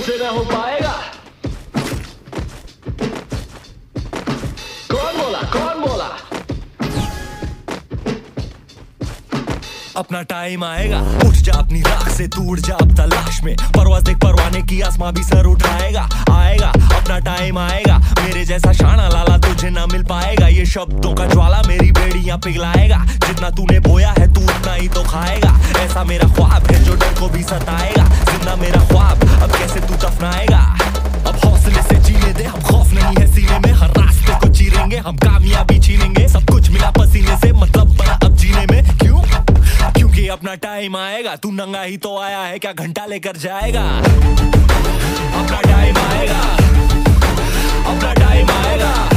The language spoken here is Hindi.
तुझसे ना हो पाएगा। कौन बोला, कौन बोला? अपना टाइम आएगा, उठ जा अपनी राख से, तू उड़ जा अब तलाश में। परवाज़ देख परवाने की, आसमां भी सर उठाएगा। आएगा अपना टाइम आएगा, मेरे जैसा शाना लाला तुझे ना मिल पाएगा। ये शब्दों का ज्वाला मेरी बेड़ियां पिघलाएगा। जितना तूने बोया है तू उतना ही तो खाएगा। ऐसा मेरा ख्वाब है जो डर को भी सताएगा। जिंदा मेरा ख्वाब, अब कैसे तू दफनाएगा? अब हौसले से जीने दे, हम खौफ नहीं है सीने में। हर रास्ते को चीरेंगे, हम कामयाबी छीनेंगे। सब कुछ मिला पसीने से, मतलब बना अब जीने में। क्यों? क्योंकि अपना टाइम आएगा। तू नंगा ही तो आया है, क्या घंटा लेकर जाएगा? अपना टाइम आएगा, अपना टाइम आएगा।